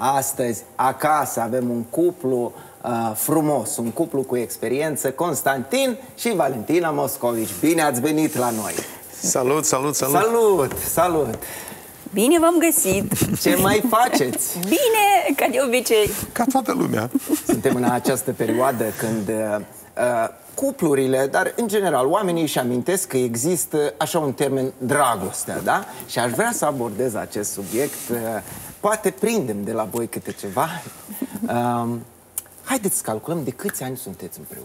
Astăzi, acasă, avem un cuplu frumos, un cuplu cu experiență, Constantin și Valentina Moscovici. Bine ați venit la noi! Salut, salut, salut! Salut, salut! Bine v-am găsit! Ce mai faceți? Bine, ca de obicei! Ca toată lumea! Suntem în această perioadă când cuplurile, dar în general oamenii își amintesc că există așa un termen, dragostea, da? Și aș vrea să abordez acest subiect. Poate prindem de la voi câte ceva. Haideți să calculăm de câți ani sunteți împreună.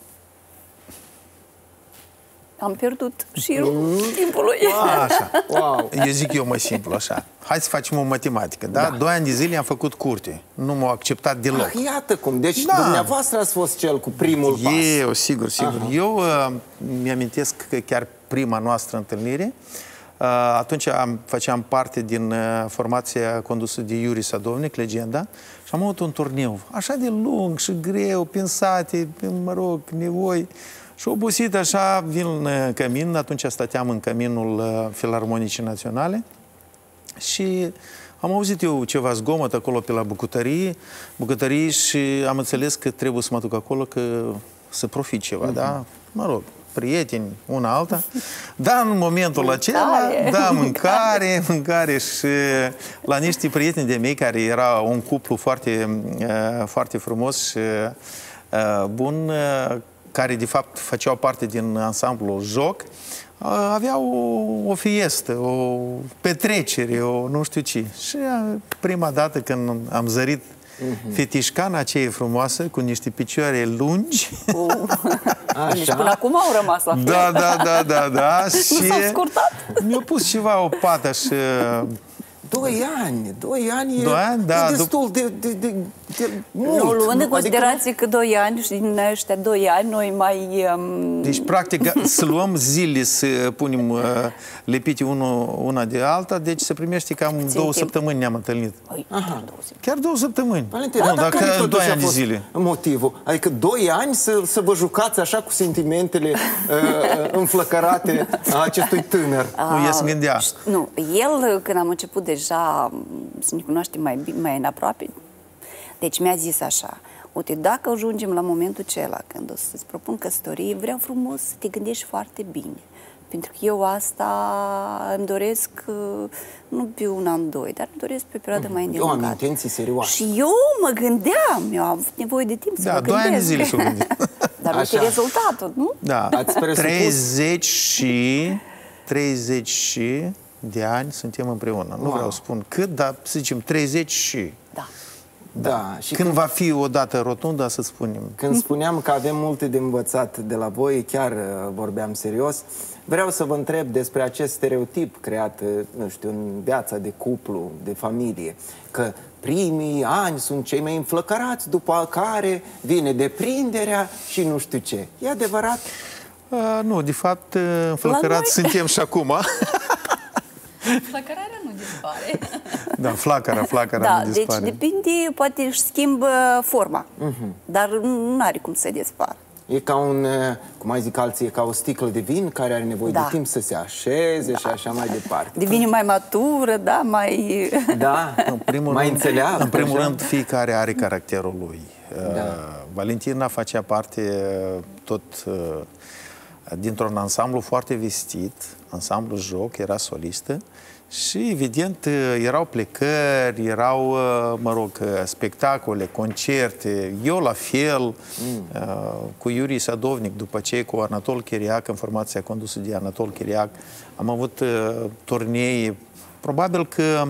Am pierdut șirul timpului. Așa. Wow. Eu zic eu mai simplu, așa. Hai să facem o matematică, da? 2 ani de zile am făcut curte. Nu m-au acceptat deloc. Iată cum. Deci dumneavoastră ați fost cel cu primul pas. Eu, sigur, sigur. Eu mi-amintesc că chiar prima noastră întâlnire, atunci făceam parte din formația condusă de Iuri Sadovnic, legenda, și am avut un turneu așa de lung și greu, pensate, mă rog, nevoi. Și obosit așa, vin în cămin, atunci stăteam în căminul Filarmonicii Naționale și am auzit eu ceva zgomot acolo pe la bucătărie și am înțeles că trebuie să mă duc acolo, că să profit ceva, da? Mă rog, prieteni, una alta. Dar în momentul acela, da, mâncare și la niște prieteni de mei care era un cuplu foarte, foarte frumos și bun, care de fapt făceau parte din ansamblul Joc, aveau o fiestă, o petrecere, o nu știu ce. Și prima dată când am zărit fetișcana aceea frumoasă, cu niște picioare lungi. Deci până acum au rămas la fel. Da. Nu s-au scurtat. Mi-a pus ceva o pată și... 2 ani, 2 ani da, e destul de mult. Nu, luând în considerație că 2 ani și din ăștia 2 ani noi mai... Deci, practic, să luăm zile, să punem lepite una de alta, deci se primește cam 2 săptămâni ne-am întâlnit. Chiar 2 săptămâni. Valentina, nu, dacă 2 ani de zile. Motivul? Adică 2 ani să vă jucați așa cu sentimentele înflăcărate a acestui tânăr. Nu, el se gândea. Nu, el, când am început deja să ne cunoaștem mai înaproape, deci mi-a zis așa: uite, dacă ajungem la momentul acela când o să-ți propun căsătorie, vreau frumos să te gândești foarte bine. Pentru că eu asta îmi doresc, nu pe 1 an, 2, dar îmi doresc pe o perioadă mai îndelungată. Eu am intenții serioase. Și eu mă gândeam, eu am avut nevoie de timp să mă gândesc. 2 ani de zile s-o gândit. Dar uite rezultatul, nu? Da, 30 de ani suntem împreună. Nu vreau să spun cât, dar să zicem 30 și... Da. Și când va fi o dată rotundă, să spunem. Când spuneam că avem multe de învățat de la voi, chiar vorbeam serios, vreau să vă întreb despre acest stereotip creat, nu știu, în viața de cuplu, de familie, că primii ani sunt cei mai înflăcărați, după care vine deprinderea și nu știu ce. E adevărat? Nu, de fapt, înflăcărați suntem și acum. Flăcărarea nu dispare. Da, flacăra nu dispare. Deci depinde, poate își schimbă forma, dar nu are cum să dispară. E ca un, cum mai zic alții, e ca o sticlă de vin care are nevoie de timp să se așeze și așa mai departe. Devine mai matură, da, mai... Da, mai înțeleagă. În primul rând, fiecare are caracterul lui. Valentina facea parte tot dintr-un ansamblu foarte vestit, ansamblu Joc, era solistă și, evident, erau plecări, erau, mă rog, spectacole, concerte, eu la fel, cu Iuri Sadovnic, după ce cu Anatol Chiriac, în formația condusă de Anatol Chiriac, am avut turnee. Probabil că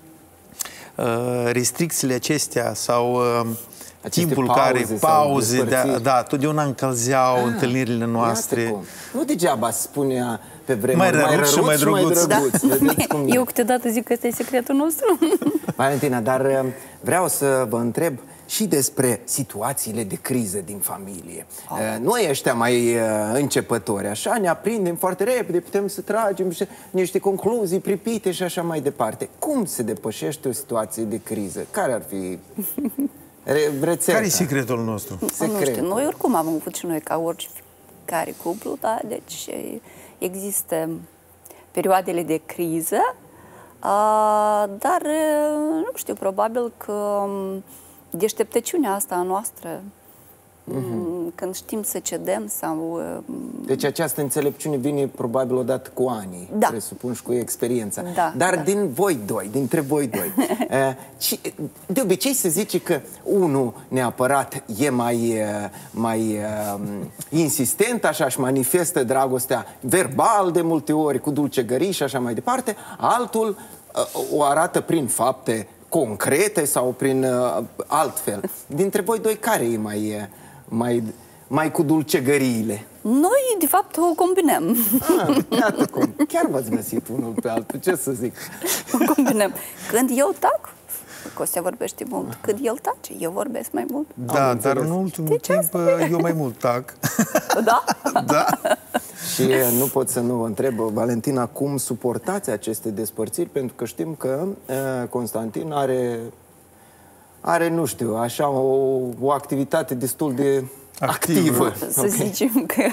restricțiile acestea sau timpul care, pauze, da, totdeauna încălzeau întâlnirile noastre. Nu degeaba spunea pe vremuri mai răruț și mai drăguț. Eu câteodată zic că ăsta e secretul nostru. Valentina, dar vreau să vă întreb și despre situațiile de criză din familie. Noi ăștia mai începători, așa, ne aprindem foarte repede, putem să tragem niște concluzii pripite și așa mai departe. Cum se depășește o situație de criză? Care ar fi rețeta? Care e secretul nostru? Nu știu, noi oricum am avut și noi ca oricare cuplu, da? Deci există perioadele de criză, Dar, nu știu, probabil că deșteptăciunea asta a noastră, când știm să cedem sau... Deci această înțelepciune vine probabil odată cu anii, da, presupun, și cu experiența. Da, dar da, dintre voi doi, de obicei se zice că unul neapărat e mai insistent, așa, și manifestă dragostea verbal de multe ori, cu dulcegării și așa mai departe, altul o arată prin fapte concrete sau prin altfel. Dintre voi doi, care e mai cu dulcegăriile? Noi, de fapt, o combinăm. Iată cum. Chiar v-ați găsit unul pe altul, ce să zic. O combinăm. Când eu tac, Costea vorbește mult. Când el tace, eu vorbesc mai mult. Da, dar în ultimul timp eu mai mult tac. Da? Da. Și nu pot să nu vă întreb, Valentina, cum suportați aceste despărțiri? Pentru că știm că Constantin are, nu știu, așa o activitate destul de activă. Să zicem că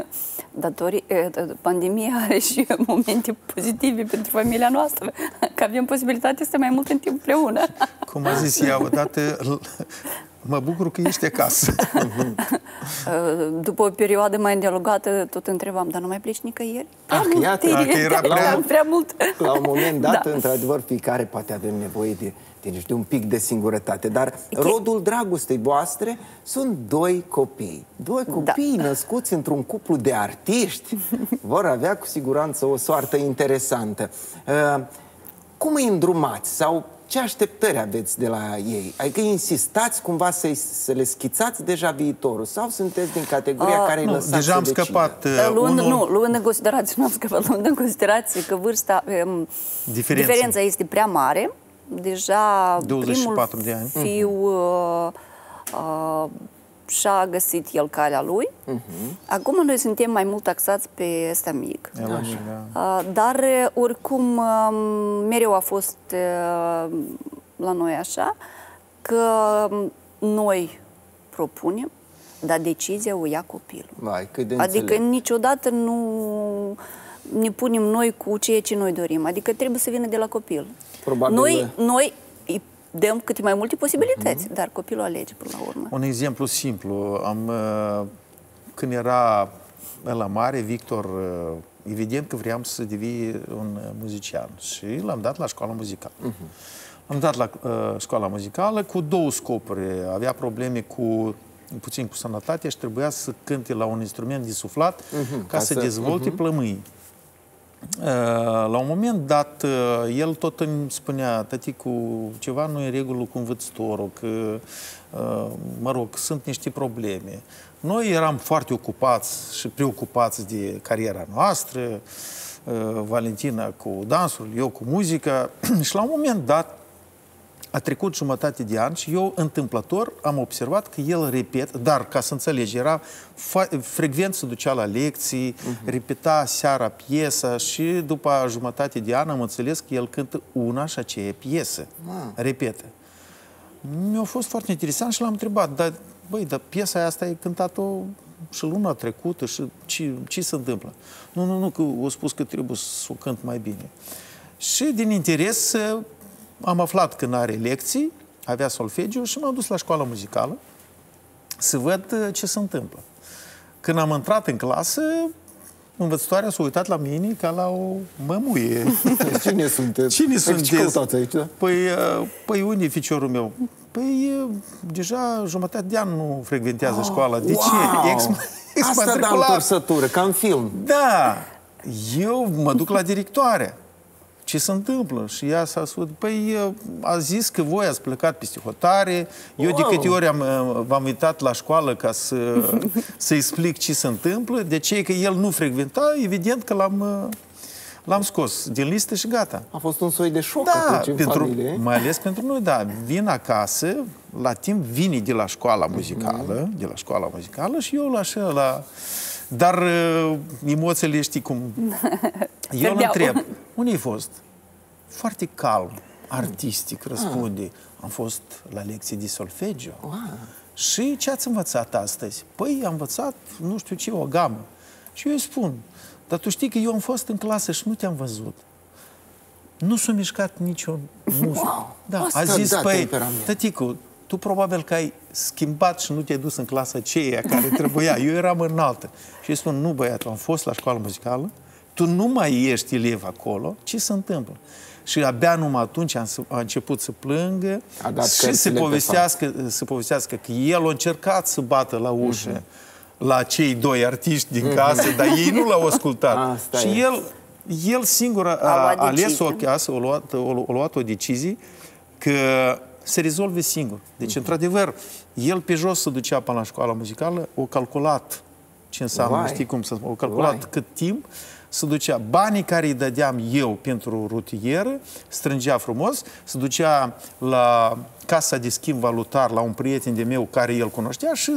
pandemia are și momente pozitive pentru familia noastră, că avem posibilitatea să mai mult în timp împreună. Cum a zis ea odată, mă bucur că ești acasă. După o perioadă mai îndelungată, tot întrebam, dar nu mai pleci nicăieri? Prea mult. La un moment dat, într-adevăr, fiecare poate avem nevoie de un pic de singurătate. Dar rodul dragostei voastre sunt doi copii. Doi copii născuți într-un cuplu de artiști vor avea cu siguranță o soartă interesantă. Cum îi îndrumați? Sau ce așteptări aveți de la ei? Adică insistați cumva să le schițați deja viitorul? Sau sunteți din categoria care îi lăsați deja am scăpat. Luând în considerație, nu am scăpat, luând în considerație că vârsta, diferența este prea mare. Deja 24 de ani. Fiu și-a găsit el calea lui. Acum noi suntem mai mult taxați pe ăsta mic. Dar oricum mereu a fost la noi așa că noi propunem, dar decizia o ia copilul. Vai, cât de adică înțelept. niciodată nu ne punem noi cu ceea ce noi dorim. Adică trebuie să vină de la copil. Probabil... Noi îi dăm câte mai multe posibilități, dar copilul alege până la urmă. Un exemplu simplu. Când era la mare, Victor, evident că vreau să devii un muzician și l-am dat la școala muzicală. Am dat la școala muzicală cu două scopuri. Avea probleme puțin cu sănătatea și trebuia să cânte la un instrument de suflat ca să dezvolte plămâii. La un moment dat, el tot îmi spunea, tăticu, ceva nu e în regulă cu învățătorul, că, mă rog, sunt niște probleme. Noi eram foarte ocupați și preocupați de cariera noastră, Valentina cu dansul, eu cu muzica, și la un moment dat a trecut jumătate de an și eu, întâmplător, am observat că el repet, dar, ca să înțelegi, era frecvent se ducea la lecții, repeta seara piesa și după jumătate de an am înțeles că el cântă una și aceea piesă. Repetă. Mi-a fost foarte interesant și l-am întrebat, dar, băi, dar piesa asta ai cântat-o și luna trecută și ce se întâmplă? Nu, că o spus că trebuie să o cânt mai bine. Și din interes am aflat că n-are lecții, avea solfegiu și m-am dus la școala muzicală să văd ce se întâmplă. Când am intrat în clasă, învățătoarea s-a uitat la mine ca la o mămuie. Cine sunteți? Cine sunteți? Ce căutați aici? Păi unde e ficiorul meu? Păi deja jumătate de an nu frecventează școala. De ce? Asta da întorsătură, ca în film. Da. Eu mă duc la directoare. Ce se întâmplă? Și ea s-a spus, păi a zis că voi ați plecat peste hotare, eu de câte ori v-am uitat la școală ca să explic ce se întâmplă, de ce că el nu frecventa, evident că l-am scos din listă și gata. A fost un soi de șoc atunci în familie. Mai ales pentru noi, da. Vin acasă, la timp vine de la școala muzicală, și eu la Dar emoțiile știi cum... Eu îl întreb, unde ai fost? Foarte calm, artistic, răspunde. Am fost la lecții de solfegiu. Și ce ați învățat astăzi? Păi, am învățat, nu știu ce, o gamă. Și eu îi spun, dar tu știi că eu am fost în clasă și nu te-am văzut. nu s-a mișcat niciun muscul. Da, a zis, păi, tăticu, tu probabil că ai schimbat și nu te-ai dus în clasa aceea care trebuia. Eu eram înaltă. Și îi spun, nu băiatul, am fost la școală muzicală, tu nu mai ești elev acolo, ce se întâmplă? Și abia numai atunci a început să plângă și să povestească că el a încercat să bată la ușă la cei doi artiști din casă, dar ei nu l-au ascultat. Și el singur a ales o casă, a luat o decizie că se rezolve singur. Deci, într-adevăr, el pe jos se ducea până la școala muzicală, o calculat ce înseamnă, știi cum să spun, o calculat cât timp, se ducea, banii care îi dădeam eu pentru rutieră, strângea frumos, se ducea la casa de schimb valutar la un prieten de meu care el cunoștea și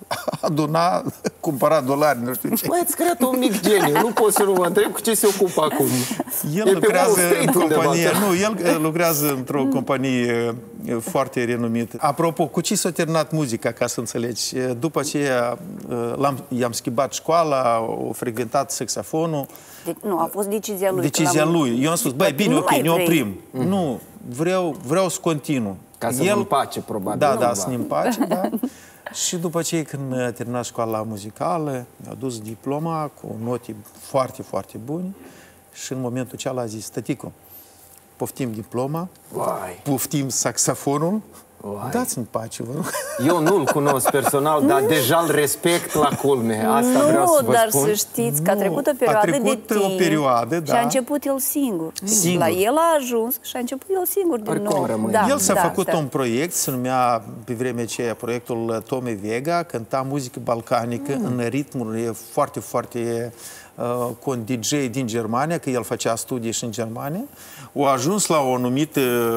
aduna, cumpăra dolari, nu știu ce. Băi, ați creat un mic geniu, nu pot să nu mă întreb cu ce se ocupă acum. El lucrează în companie, el lucrează într-o companie foarte renumită. Apropo, cu ce s-a terminat muzica, ca să înțelegi? După aceea i-am schimbat școala, o frecventat saxofonul. Nu, a fost decizia lui. Decizia lui. Eu am spus, băi, bine, ok, ne oprim. Nu, vreau să continu. Ca să ne împace, probabil. Da, să ne împace, da. Și după aceea, când a terminat școala muzicală, mi-a dus diploma cu note foarte, foarte bune și în momentul acela a zis, tăticu, poftim diploma, poftim saxofonul, dați-mi pace, vă rog. Eu nu-l cunosc personal, dar deja îl respect la culme. Asta vreau să vă spun. Dar să știți că a trecut o perioadă de timp și a început el singur. La el a ajuns și a început el singur din nou. El s-a făcut un proiect, se numea pe vremea aceea proiectul Tommy Vega, cânta muzică balcanică în ritmuri foarte, foarte cu un DJ din Germania, că el făcea studii și în Germania. A ajuns la o anumită,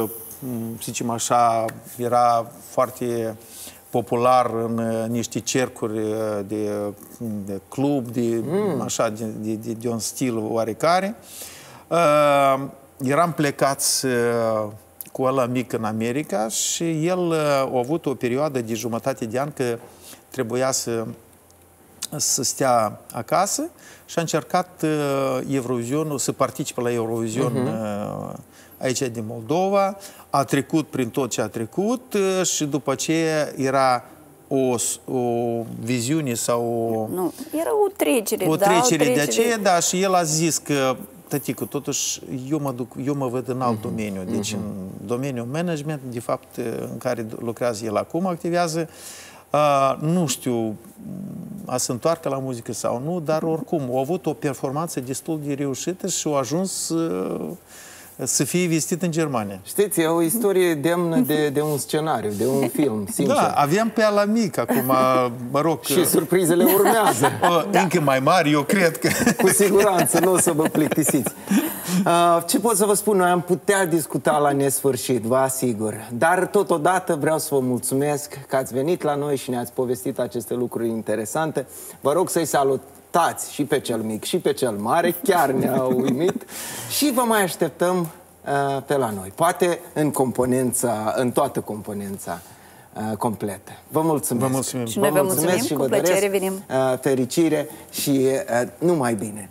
să zicem așa, era foarte popular în niște cercuri de club, așa, de un stil oarecare. Eram plecați cu ăla mic în America și el a avut o perioadă de jumătate de an că trebuia să stea acasă și a încercat Eurovizionul, să participe la Eurovision aici din Moldova. A trecut prin tot ce a trecut și după aceea era o viziune sau Nu, era o trecere. O trecere de aceea, da, și el a zis că tăticu, totuși eu mă văd în alt domeniu, deci în domeniul management, de fapt, în care lucrează el acum, activează. Nu știu, a se întoarcă la muzică sau nu, dar oricum, a avut o performanță destul de reușită și a ajuns să fie vestit în Germania. Știți, e o istorie demnă de un scenariu, de un film, sincer. Da, aveam pe ala mic, acum, mă rog... Și surprizele urmează. Încă mai mari, eu cred că... Cu siguranță, nu o să vă plictisiți. Ce pot să vă spun? Noi am putea discuta la nesfârșit, vă asigur. Dar totodată vreau să vă mulțumesc că ați venit la noi și ne-ați povestit aceste lucruri interesante. Vă rog să-i salutați și pe cel mic și pe cel mare, chiar ne-a uimit. Și vă mai așteptăm pe la noi. Poate în toată componența completă. Vă mulțumesc. Vă mulțumim. Și noi vă mulțumim, cu plăcere venim. Fericire și numai bine.